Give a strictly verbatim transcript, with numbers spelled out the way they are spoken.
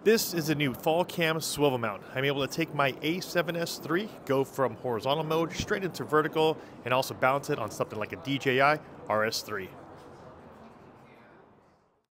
This is a new Falcam swivel mount. I'm able to take my A seven S three, go from horizontal mode straight into vertical, and also balance it on something like a D J I R S three.